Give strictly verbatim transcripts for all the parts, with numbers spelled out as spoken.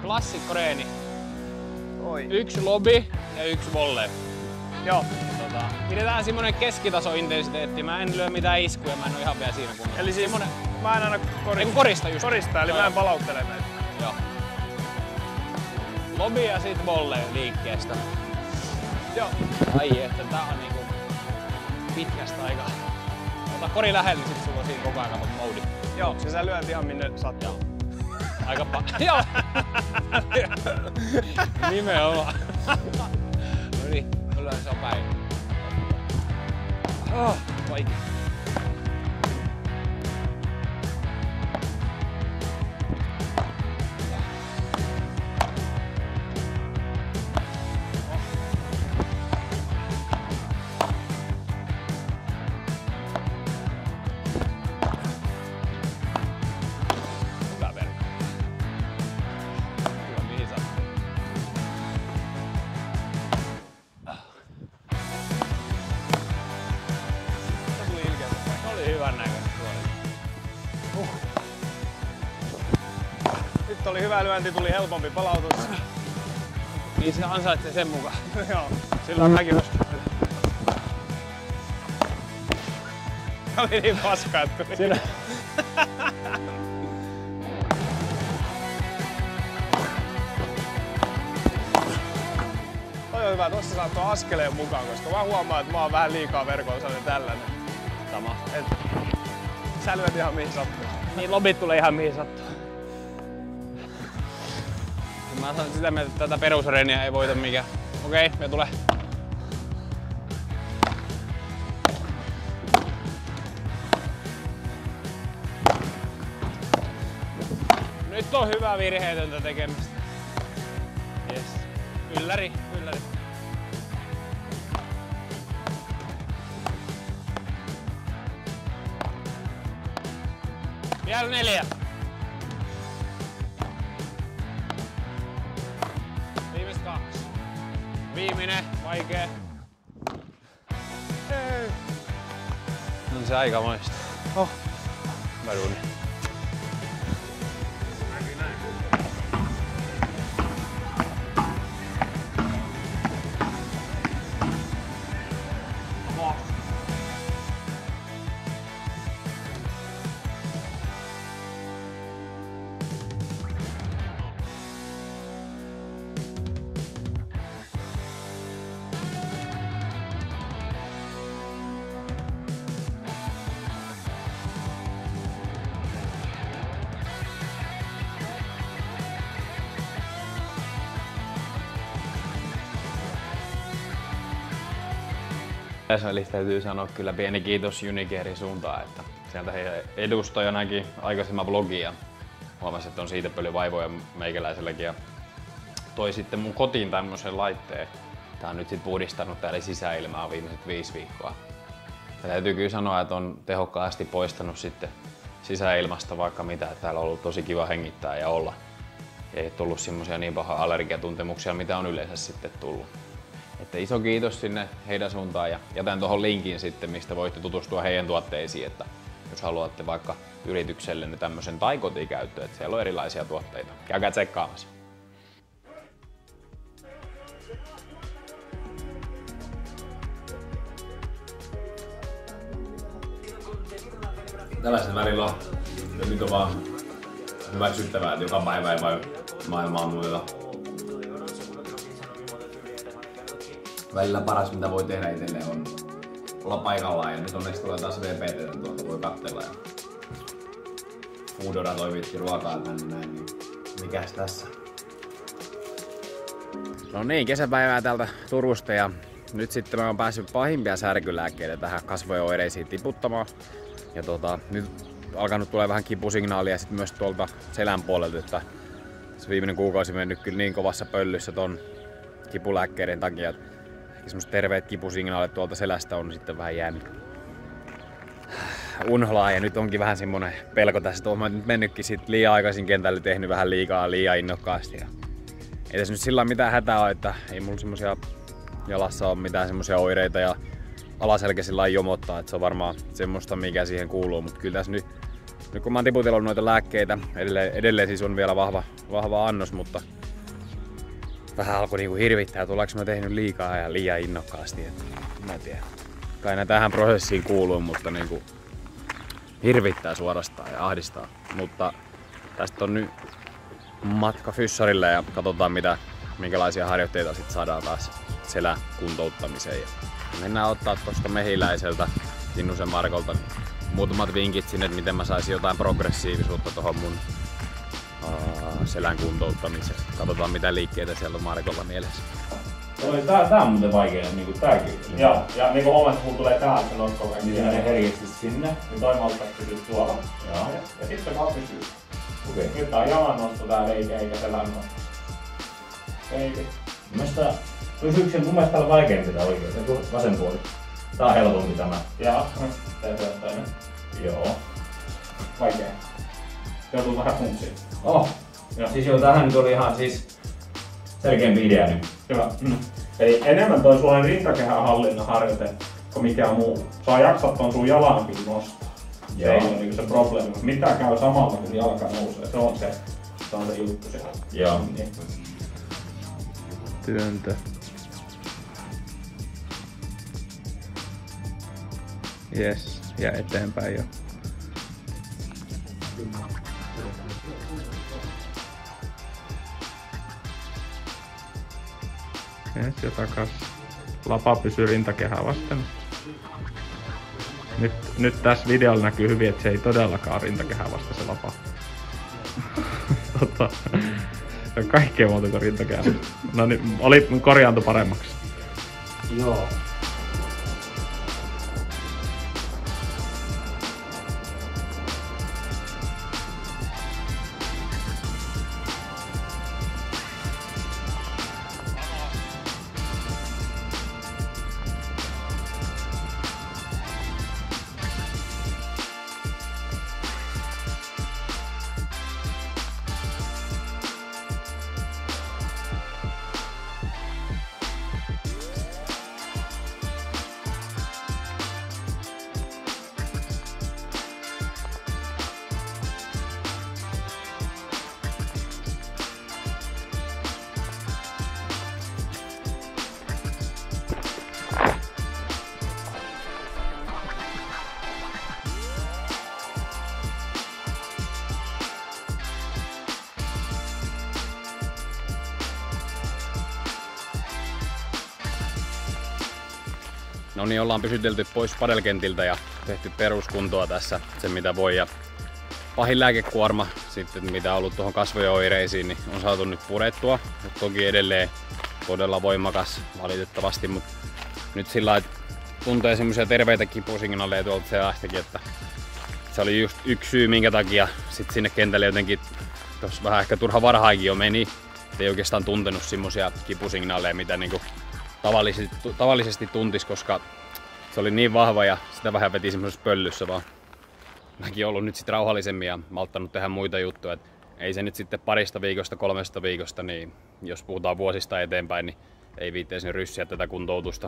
klassikkoreeni. Oi. Yksi lobi ja yksi volley. Joo. Tota, pidetään semmonen keskitaso intensiteetti. Mä en lyö mitään iskuja, mä en oo ihan vielä siinä kunnossa. Eli siis semmonen... mä en aina korista. Ei, korista just. Korista, eli Joo, mä en joo. palauttele näitä. Joo. Lobi ja sit volley liikkeestä. Joo. Ai että tää on niinku pitkästä aikaa. Ota kori lähellä, niin sit sulla on siinä koko ajan katot moodi. Joo, ja sä lyöt ihan minne sattuu. Joo. Aika pa... Joo! Nimenomaan. No niin, yleensä on päin. Oh, vaikea. Nyt oli hyvä lyönti, tuli helpompi palautus. Niin se ansaitsee sen mukaan. Joo, silloin mäkin olisi. Oli niin paska, että tuli. Siinä... Toi on hyvä, tossa saa tuon askeleen mukaan, koska mä huomaan, että mä oon vähän liikaa verkolla sellainen tällainen. Sama. Et sä lyöt ihan mihin sattuu. Niin lobit tulee ihan mihin sattuu. Mä sanon sitä mieltä, että tätä perusreeniä ei voita mikään. Okei, me tulee. Nyt on hyvä virheetöntä tekemistä. Yes. Ylläri, ylläri. Vielä neljä. Viimeiset kaksi. Viimeinen, vaikee. Ei. On se aikamoista. Oh. Hyvä duuni. Tässä välissä täytyy sanoa kyllä pieni kiitos Unicarin suuntaan, että sieltä heidän edustajanakin aikaisemman blogia. Huomasin, että on siitä paljon vaivoja meikäläiselläkin ja toi sitten mun kotiin tämmöisen laitteen. Tää on nyt sit puhdistanut täällä sisäilmaa viimeiset viisi viikkoa. Ja täytyy kyllä sanoa, että on tehokkaasti poistanut sitten sisäilmasta vaikka mitä. Täällä on ollut tosi kiva hengittää ja olla. Ei tullut semmosia niin paha allergiatuntemuksia, mitä on yleensä sitten tullut. Että iso kiitos sinne heidän suuntaan ja jätän tuohon linkin sitten, mistä voitte tutustua heidän tuotteisiin, että jos haluatte vaikka yrityksellenne tämmöisen tai kotikäyttöön, että siellä on erilaisia tuotteita. Käykää tsekkaamassa. Tällaisen välillä on, nyt on vaan hyväksyttävää, että joka päivä ei vain maailmaa muuta. Välillä paras mitä voi tehdä itselleen on olla paikallaan ja nyt onneksi tulee taas V P T tuolta voi katsella ja Foodora toimitti ruokaa tänne näin, niin mikäs tässä? No niin, kesäpäivää täältä Turusta ja nyt sitten mä oon päässyt pahimpia särkylääkkeitä tähän kasvojen oireisiin tiputtamaan. Ja tota, nyt alkanut tulee vähän kipusignaalia sitten myös tuolta selän puolelta, että se viimeinen kuukausi mennyt kyllä niin kovassa pöllyssä ton kipulääkkeiden takia, että semmoset terveet kipusignaalit tuolta selästä on sitten vähän jäänyt unholaan ja nyt onkin vähän semmonen pelko tässä, että mä oon nyt mennytkin sit liian aikaisin kentälle, tehnyt vähän liikaa liian innokkaasti. Ja ei tässä nyt sillä mitään hätää ole, että ei mulla semmosia jalassa ole mitään semmosia oireita ja alaselkä sillä jomottaa, että se on varmaan semmoista mikä siihen kuuluu, mutta kyllä tässä nyt nyt kun mä oon tiputellut noita lääkkeitä, edelleen, edelleen siis on vielä vahva, vahva annos, mutta vähän alkoi niinku hirvittää, tuleeko mä tehnyt liikaa ja liian innokkaasti. Et, mä en tiedä. Kai nää tähän prosessiin kuuluu, mutta niinku hirvittää suorastaan ja ahdistaa. Mutta tästä on nyt matka fyssarille ja katsotaan mitä, minkälaisia harjoitteita sit saadaan taas selän kuntouttamiseen. Ja mennään ottaa tuosta Mehiläiseltä, Kinnusen Markolta, muutamat vinkit sinne, että miten mä saisin jotain progressiivisuutta tuohon mun uh, selän kuntouttamiseen. Katsotaan mitä liikkeitä siellä on Markolla mielessä. Tää, tää on muuten vaikea, niinku tääkin. Joo, ja niinku huomaat, että mulla tulee täältä se notko, niin se menee herkesti sinne, niin toi malttaisi pysyä tuolla. Joo. Ja, ja sit se vaan pysyy. Okei. Okay. Nyt tää on jalan nosto tää leike, eikä selän nosto. Leike. Mielestäni, pysyykö se mun mielestä täällä vaikeampi tää oikein, se vasen puoli. Tää on helpompi tämä. Jaa, tää syöttäinen. Joo. Vaikea. Joutuu vähän funksiin. Oh. Joo. Siis joo, tähän nyt oli ihan siis selkeämpi idea nyt. Hyvä. Mm. Eli enemmän toi sulla rintakehän hallinnan harjoite kuin mikään muu. Saa jaksat ton sun jalan kyllä nostaa. Se ei ole niinku se probleemi, mutta mitä käy samalla kun jalka nousee, se on se, se, on se juttu siellä. Joo. Niin. Työntö. Jes, ja eteenpäin jo. Jes, ja takas. Lapa pysyy rintakehää vasten. Nyt, nyt tässä videolla näkyy hyvin, että se ei todellakaan rintakehää vasta se lapa. tota, se on kaikkea muuta kuin rintakehää. No niin, oli korjaantu paremmaksi. Joo. No niin, ollaan pysytelty pois padelkentiltä ja tehty peruskuntoa tässä, se mitä voi. Ja pahin lääkekuorma, sitten mitä on ollut tuohon kasvojen oireisiin, niin on saatu nyt purettua. Nyt toki edelleen todella voimakas valitettavasti, mutta nyt sillä lailla, tuntee semmoisia terveitä kipusignaaleja tuolta selästäkin, että se oli just yksi syy, minkä takia sit sinne kentälle jotenkin tuossa vähän ehkä turha varhainkin jo meni. Et ei oikeastaan tuntenut semmoisia kipusignaaleja, mitä niinku tavallisesti, tavallisesti tuntis, koska se oli niin vahva ja sitä vähän veti semmoisessa pöllyssä vaan. Mäkin ollut nyt sit rauhallisemmin ja malttanut tehdä muita juttuja. Et ei se nyt sitten parista viikosta, kolmesta viikosta, niin jos puhutaan vuosista eteenpäin, niin ei viitteisi ryssiä tätä kuntoutusta.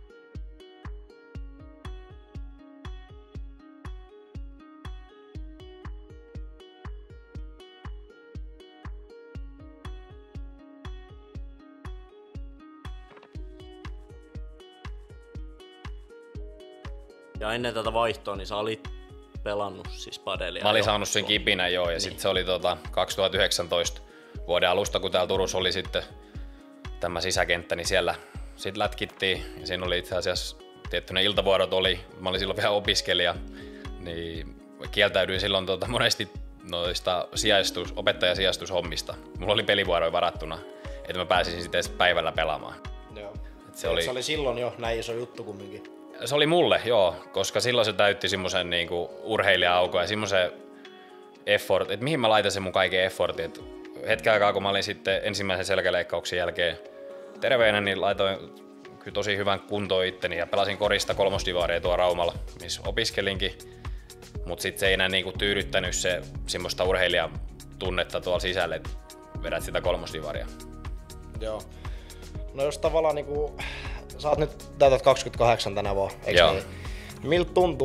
Ja ennen tätä vaihtoa, niin sä olit pelannut siis padelia. Mä olin saanut sen kipinä joo, ja niin. Sitten se oli tota kaksituhattayhdeksäntoista vuoden alusta, kun täällä Turussa oli sitten tämä sisäkenttä, niin siellä sit lätkittiin. Ja siinä oli itse asiassa tietty ne iltavuorot oli, mä olin silloin vielä opiskelija, niin kieltäydyin silloin tota monesti noista sijaistus, opettajasijaistushommista. Mulla oli pelivuoroja varattuna, että mä pääsisin sitten päivällä pelaamaan. Joo. Se oli... se oli silloin jo näin iso juttu kumminkin. Se oli mulle, joo, koska silloin se täytti semmoisen niinku urheilija-aukon ja semmoisen effort, että mihin mä laitan sen mun kaiken effortin. Et hetken aikaa, kun mä olin sitten ensimmäisen selkäleikkauksen jälkeen terveenä, niin laitoin kyllä tosi hyvän kuntoon itteni ja pelasin korista kolmosdivaaria tuolla Raumalla, missä opiskelinkin. Mut sit se ei enää niinku tyydyttänyt se semmoista urheilijatunnetta tuolla sisälle, että vedät sitä kolmosdivaaria. Joo. No jos tavallaan niinku... Sä oot nyt täytät kaksikymmentäkahdeksan tänä vuonna, eikö niin? Miltä tuntuu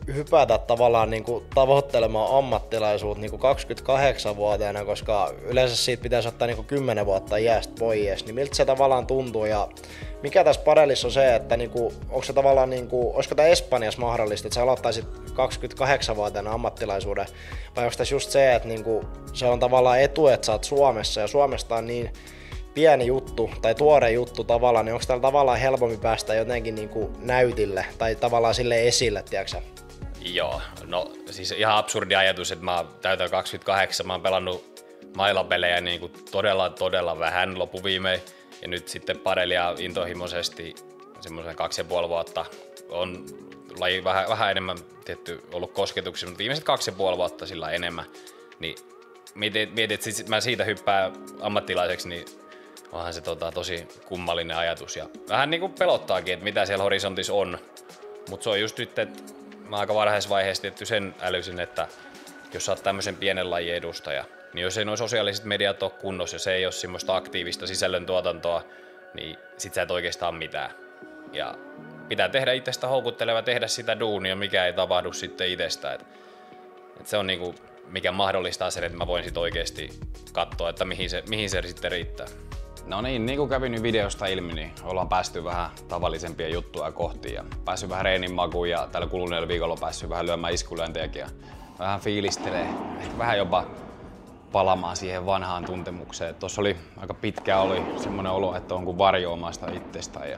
hypätä tavallaan niinku tavoittelemaan ammattilaisuutta niinku kaksikymmentäkahdeksanvuotiaana, koska yleensä siitä pitäisi ottaa niinku kymmenen vuotta iästä pois, niin miltä se tavallaan tuntuu ja mikä tässä padelissa on se, että niinku, onko se tavallaan niinku, olisiko tämä Espanjassa mahdollista, että sä aloittaisit kaksikymmentäkahdeksanvuotiaana ammattilaisuuden, vai onko tässä just se, että niinku, se on tavallaan etu, että sä oot Suomessa ja Suomesta on niin pieni juttu tai tuore juttu tavallaan, niin onko täällä tavallaan helpompi päästä jotenkin niinku näytille tai tavallaan sille esille, tiedätkö? Joo, no siis ihan absurdi ajatus, että mä täytän kaksikymmentäkahdeksan, mä oon pelannut mailapelejä niin kuin todella todella vähän loppuviimein ja nyt sitten padelia intohimoisesti semmoisen kaksi ja puoli vuotta on laji vähän, vähän enemmän tietty ollut kosketuksia, mutta viimeiset kaksi ja puoli vuotta sillä enemmän, niin mietit, mietit että mä siitä hyppään ammattilaiseksi, niin onhan se tota, tosi kummallinen ajatus ja vähän niinku pelottaakin, että mitä siellä horisontissa on, mutta se on just nyt, että mä aika varhaisessa vaiheessa tietty sen älysin, että jos sä oot tämmöisen pienen lajin edustaja, niin jos ei nuo sosiaaliset mediat ole kunnossa ja se ei ole semmoista aktiivista sisällöntuotantoa, niin sit sä et oikeastaan mitään. Ja pitää tehdä itsestä houkutteleva, tehdä sitä duunia, mikä ei tapahdu sitten itsestä. Et, et se on niinku, mikä mahdollistaa sen, että mä voin sit oikeesti katsoa, että mihin se, mihin se sitten riittää. No niin, niin kuin kävi nyt videosta ilmi, niin ollaan päästy vähän tavallisempia juttuja kohti ja päässyt vähän reenin makuun ja tällä kuluneella viikolla on päässyt vähän lyömään iskulyöntejäkin ja vähän fiilistelee, ehkä vähän jopa palamaan siihen vanhaan tuntemukseen. Tuossa oli aika pitkään oli semmoinen olo, että on kuin varjo omasta itsestään ja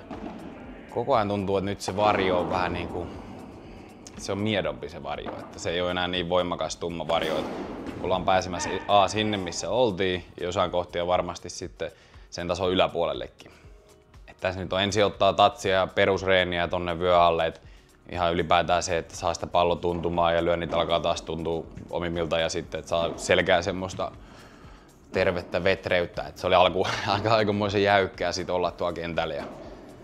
koko ajan tuntuu, että nyt se varjo on vähän niin kuin, se on miedompi se varjo, että se ei ole enää niin voimakas tumma varjo, että ollaan pääsemässä A sinne missä oltiin ja jossain kohtia varmasti sitten sen tason yläpuolellekin. Et tässä nyt on ensin ottaa tatsia ja perusreeniä tonne vyö alle, et ihan ylipäätään se, että saa sitä pallo tuntumaan ja lyönnit alkaa taas tuntua omimmilta ja sitten, että saa selkää semmoista tervettä vetreyttä. Et se oli alkuun aika aikamoisen jäykkää sit olla tuolla kentällä. Ja,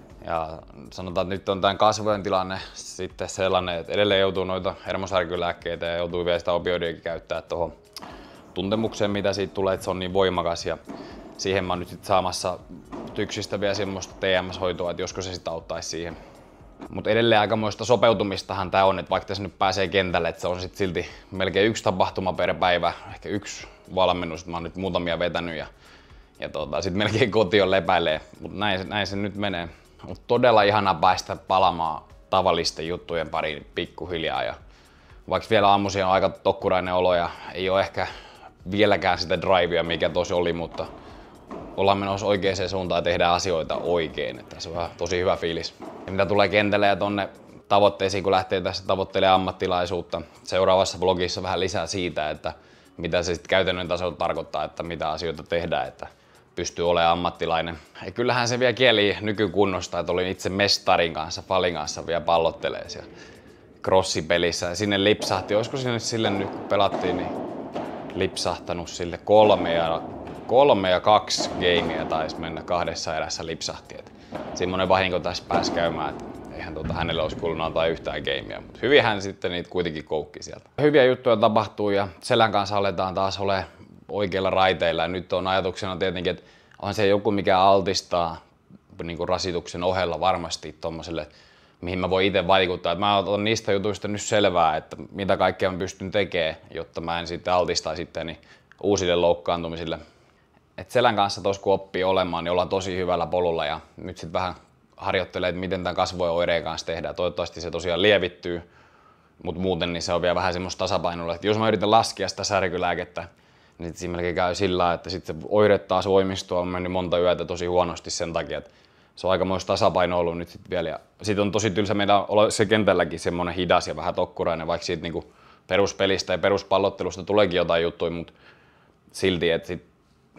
ja sanotaan, että nyt on tämän kasvojen tilanne sitten sellainen, että edelleen joutuu noita hermosärkylääkkeitä ja joutuu vielä sitä opioidiakin käyttää tuohon tuntemukseen, mitä siitä tulee, että se on niin voimakas. Ja siihen mä oon nyt sit saamassa tyksistä vielä semmoista T M S-hoitoa, että josko se sit auttaisi siihen. Mutta edelleen aikamoista sopeutumistahan tää on, että vaikka tässä nyt pääsee kentälle, että se on sit silti melkein yksi tapahtuma per päivä, ehkä yksi valmennus, mä oon nyt muutamia vetänyt ja, ja tota, sit melkein kotiin lepäilee, mutta näin, näin se nyt menee. Mut todella ihana päästä palaamaan tavallisten juttujen pariin pikkuhiljaa ja vaikka vielä aamuisin on aika tokkurainen olo ja ei ole ehkä vieläkään sitä drivea, mikä tosi oli, mutta ollaan menossa oikeaan suuntaan ja tehdään asioita oikein. Että se on tosi hyvä fiilis. Ja mitä tulee kentälle ja tonne tavoitteisiin, kun lähtee tässä tavoittelemaan ammattilaisuutta. Seuraavassa vlogissa vähän lisää siitä, että mitä se sitten käytännön tasolla tarkoittaa, että mitä asioita tehdään, että pystyy olemaan ammattilainen. Ja kyllähän se vielä kieli nykykunnosta, että olin itse mestarin kanssa, Falin kanssa vielä pallottelemaan siellä crossipelissä. Ja sinne lipsahti, olisiko sinne sille nyt kun pelattiin, niin lipsahtanut sille kolme ja Kolme ja kaksi gameia taisi mennä kahdessa erässä lipsahti. Et semmonen vahinko tässä pääsi käymään, että eihän tuota hänelle olisi kuulunut antaa yhtään gameia. Mutta hyvin hän sitten niitä kuitenkin koukki sieltä. Hyviä juttuja tapahtuu ja selän kanssa aletaan taas ole oikeilla raiteilla. Ja nyt on ajatuksena tietenkin, että on se joku mikä altistaa niin kuin rasituksen ohella varmasti tommoselle, mihin mä voin itse vaikuttaa. Et mä otan niistä jutuista nyt selvää, että mitä kaikkea mä pystyn tekemään, jotta mä en sitten altistaisi itteni uusille loukkaantumisille. Et selän kanssa tos kun oppii olemaan, niin ollaan tosi hyvällä polulla ja nyt sitten vähän harjoittelee, että miten tämän kasvojen oireen kanssa tehdään. Toivottavasti se tosiaan lievittyy, mutta muuten niin se on vielä vähän semmoista tasapainoa. Jos mä yritän laskea sitä särkylääkettä, niin siinä melkein käy sillä lailla, että sitten se oire taas voimistuu, on mennyt monta yötä tosi huonosti sen takia, että se on aikamoista tasapainoa ollut nyt sitten vielä. Ja sit on tosi tylsä meidän olla se kentälläkin semmoinen hidas ja vähän tokkurainen, vaikka siitä niinku peruspelistä ja peruspallottelusta tuleekin jotain juttuja, mutta silti, että sit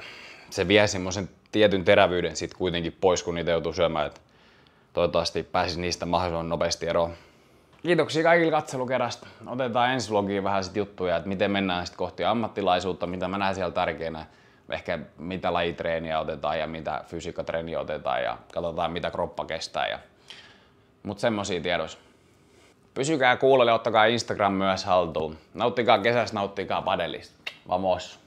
se vie semmoisen tietyn terävyyden sit kuitenkin pois, kun niitä joutuu syömään. Et toivottavasti pääsis niistä mahdollisimman nopeasti eroon. Kiitoksia kaikille katselukerrasta. Otetaan ensi vlogiin vähän sit juttuja, että miten mennään sit kohti ammattilaisuutta, mitä mä näen siellä tärkeänä. Ehkä mitä lajitreeniä otetaan ja mitä fysiikkatreeniä otetaan ja katsotaan mitä kroppa kestää. Ja... Mut semmosia tiedossa. Pysykää kuulolla ja ottakaa Instagram myös haltuun. Nauttikaa kesästä, nauttikaa padelista. Vamos!